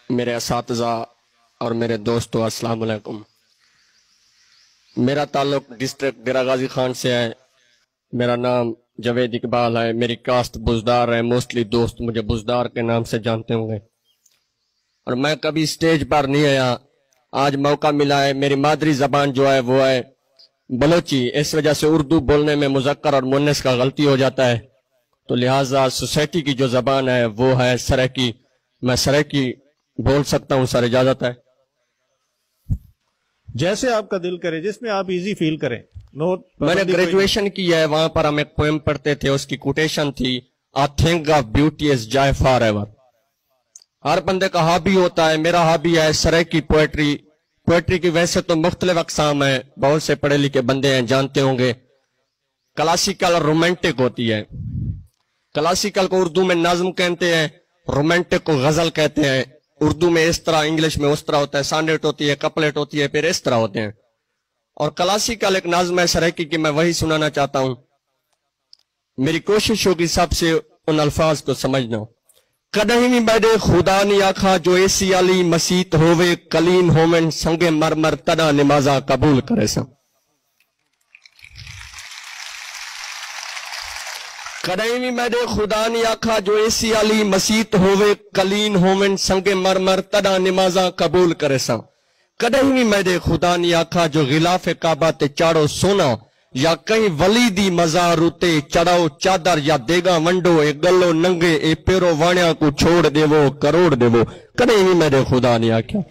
میرے اساتذہ اور میرے دوستو السلام علیکم۔ میرا تعلق ڈسٹرکٹ ڈیرہ غازی خان سے ہے۔ میرا نام جاوید اقبال ہے۔ میری کاسٹ بزدار ہے۔ موسٹلی دوست مجھے بزدار کے نام سے جانتے ہوں گے، اور میں کبھی سٹیج پر نہیں آیا، آج موقع ملا ہے۔ میری مادری زبان جو ہے وہ ہے بلوچی، اس وجہ سے اردو بولنے میں مذکر اور مؤنث کا غلطی ہو جاتا ہے، تو لہٰذا سوسائٹی کی جو زبان ہے وہ ہے سرائکی۔ میں سرائکی بول سکتا ہوں، سر اجازت ہے؟ جیسے آپ کا دل کرے، جس میں آپ ایزی فیل کریں۔ میں نے گریجویشن کی ہے، وہاں پر ہم ایک پوئم پڑھتے تھے، اس کی کوٹیشن تھی "I think of beauty as joy forever"۔ ہر بندے کا ہابی ہوتا ہے، میرا ہابی ہے سرائکی پوئٹری۔ پوئٹری کی ویسے تو مختلف اقسام ہیں، بہت سے پڑھے لکھے بندے ہیں جانتے ہوں گے۔ کلاسیکل اور رومانٹک ہوتی ہے۔ کلاسیکل کو اردو میں نظم کہتے ہیں، رومانٹک کو غزل کہتے ہیں۔ اردو میں اس طرح، انگلش میں اس طرح ہوتا ہے، سانڈیٹ ہوتی ہے، کپلیٹ ہوتی ہے، پھر اس طرح ہوتے ہیں۔ اور کلاسیکل ایک نظم ہے سرائکی کی، میں وہی سنانا چاہتا ہوں۔ میری کوشش ہوگی سب سے ان الفاظ کو سمجھنا۔ کدہیں بھی میرے خدا نے آکھا جو ایسی علی مسیت ہووے کلین ہومن سنگ مرمر تدا نمازہ قبول کرے سا۔ کدہیں بھی میرے خدا نے آکھا جو ایسی علی مسیت ہووے کلین ہومن سنگ مرمر تدا نمازہ قبول کرے سا۔ کدہیں بھی میرے خدا نے آکھا جو غلاف کعبہ تے چاڑو سونا یا کہیں ولی دی مزار اتے چڑھاؤ چادر یا دیگا ونڈو اے گلو ننگے اے پیرو وانیا کو چھوڑ دے وہ کروڑ دے وہ۔ کدیں بھی میرے خدا نے آکھا،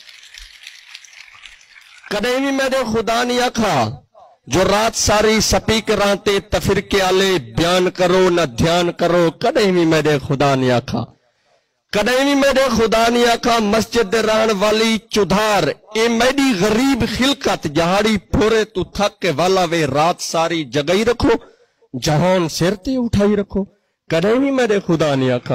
کدیں بھی میرے خدا نے آکھا جو رات ساری سپیکراں تے تفرقے آلے بیان کرو نہ دھیان کرو۔ کدیں بھی میرے خدا نے آکھا، کدیں بھی میرے خدا نے آکھا مسجد ران والی چدھار اے میری غریب خلقت جہاڑی پھورے تو تھک کے والا وے رات ساری جگئی رکھو جہان سر تے اٹھائی رکھو۔ کدیں بھی میرے خدا نے آکھا،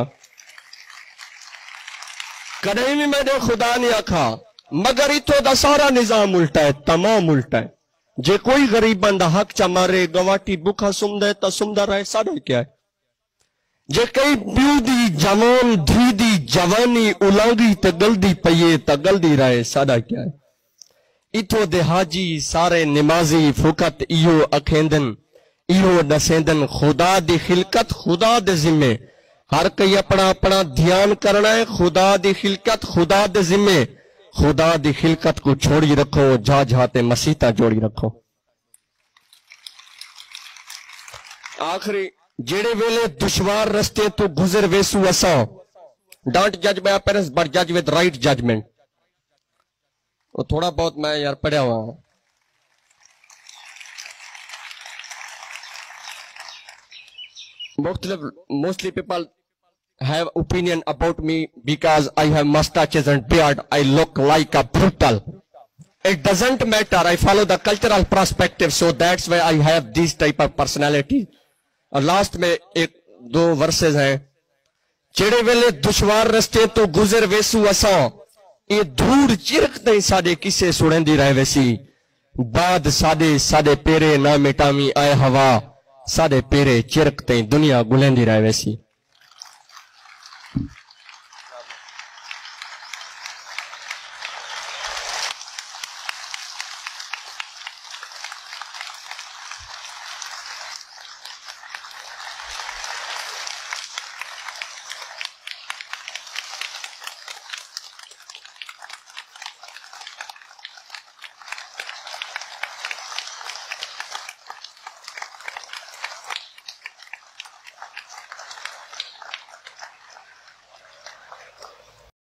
کدیں بھی میرے خدا نے آکھا مگر اتھو دا سارا نظام الٹا ہے، تمام الٹا ہے۔ جے کوئی غریب بندہ حق چا مارے گواٹی بکھا سم دے تا سمدہ رہے، ساڑھا کیا ہے؟ جے کئی بیو دی جوان دھی دی جوانی اولانگی تا گلدی پئیے تا گلدی رہے، ساڑھا کیا ہے؟ اتھو دے حاجی سارے نمازی فقط ایہو اکھیندن ایہو نسیندن خدا دی خلقت خدا دے ذمے۔ ہر کئی اپنا اپنا دھیان کرنا ہے، خدا دی خلقت خدا دے ذمے۔ خدا دی خلقت کو چھوڑی رکھو، جا جاتے مسیطہ جوڑی رکھو۔ آخری جیڑے ویلے دشوار رستے تو گزر ویسو اساں ڈانٹ جج بائی اپیرنس بٹ جج ود رائٹ ججمنٹ۔ وہ تھوڑا بہت میں یار پڑھیا ہوا ہوں۔ Mostly people have opinion about me because I have mustaches and beard. I look like a brutal. It doesn't matter. I follow the cultural perspective, so that's why I have this type of personality. اور last میں ایک دو versus ہیں۔ چڑے ویلے دشوار رستے تو گزر ویسو اساں اے دھوڑ چرک تیں ساڑے کسے سڑیں دی رہے ویسی۔ بعد ساڑے پیرے نہ مٹامی آئے ہوا ساڑے پیرے چرک تیں دنیا گلیں دی رہے ویسی۔